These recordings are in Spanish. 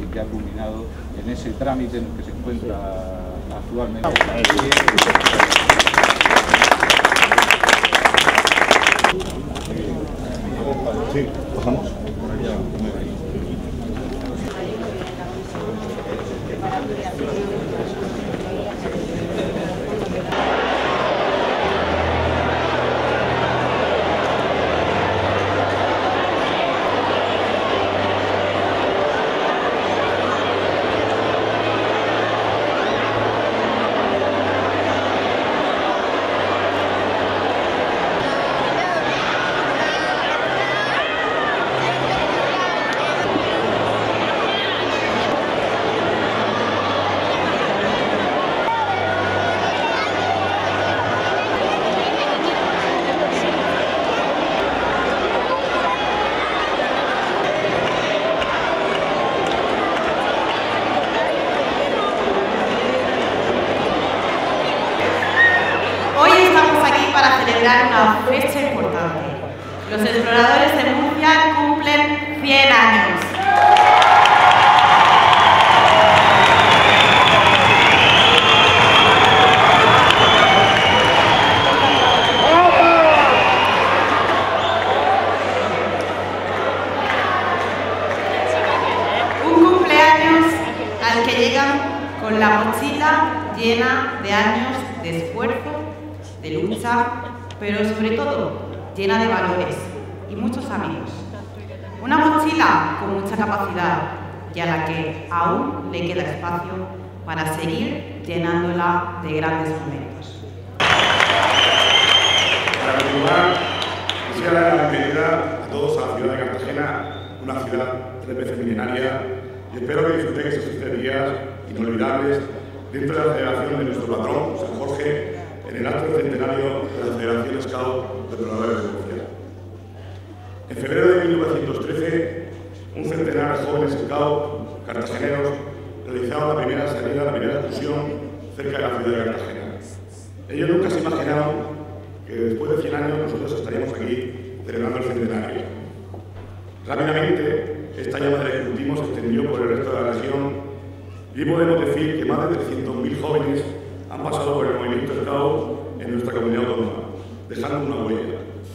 que ha culminado en ese trámite en el que se encuentra actualmente. Sí, pasamos. Hoy estamos aquí para celebrar una fecha importante. Los exploradores de Murcia cumplen 100 años. Un cumpleaños al que llegan con la mochila llena de años de esfuerzo, de lucha, pero sobre todo llena de valores y muchos amigos. Una mochila con mucha capacidad y a la que aún le queda espacio para seguir llenándola de grandes momentos. Para continuar, quisiera dar la bienvenida a todos a la ciudad de Cartagena, una ciudad 3 veces milenaria, y espero que disfrutéis estos 7 días inolvidables dentro de la celebración de nuestro patrón, San Jorge, en el acto centenario de la Federación Scout de Exploradores de Murcia. En febrero de 1913, un centenar de jóvenes scout cartageneros realizaron la primera salida, la primera excursión cerca de la ciudad de Cartagena. Ellos nunca se imaginaron que después de 100 años nosotros estaríamos aquí celebrando el centenario. Rápidamente, esta llama del escrutismo se extendió por el resto de la región y podemos decir que más de 300.000 jóvenes han pasado por el movimiento Scout en nuestra comunidad autónoma, dejando una huella.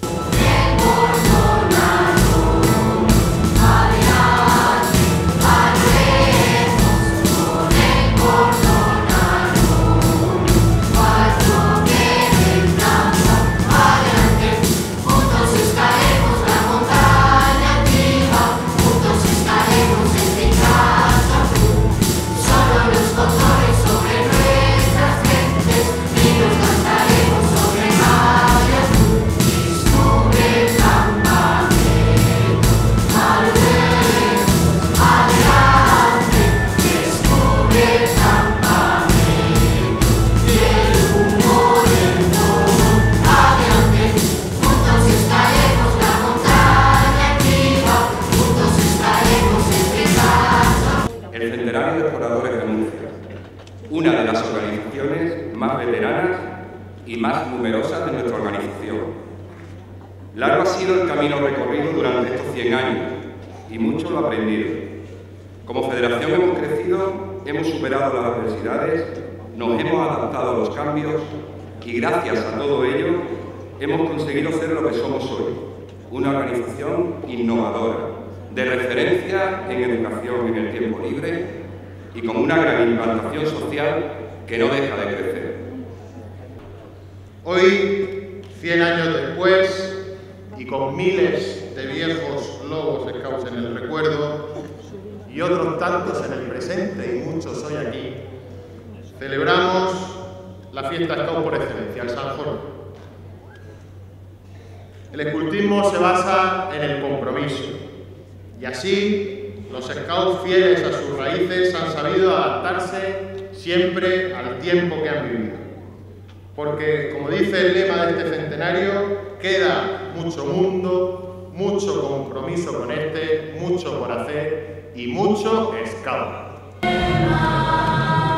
Una de las organizaciones más veteranas y más numerosas de nuestra organización. Largo ha sido el camino recorrido durante estos 100 años y mucho lo aprendido. Como federación hemos crecido, hemos superado las adversidades, nos hemos adaptado a los cambios y gracias a todo ello hemos conseguido ser lo que somos hoy, una organización innovadora, de referencia en educación en el tiempo libre y con una gran implantación social que no deja de crecer. Hoy, 100 años después, y con miles de viejos lobos scouts en el recuerdo, y otros tantos en el presente y muchos hoy aquí, celebramos la fiesta scout por excelencia, el San Jorge. El escultismo se basa en el compromiso, y así los scouts fieles a sus raíces han sabido adaptarse siempre al tiempo que han vivido. Porque, como dice el lema de este centenario, queda mucho mundo, mucho compromiso con este, mucho por hacer y mucho scout.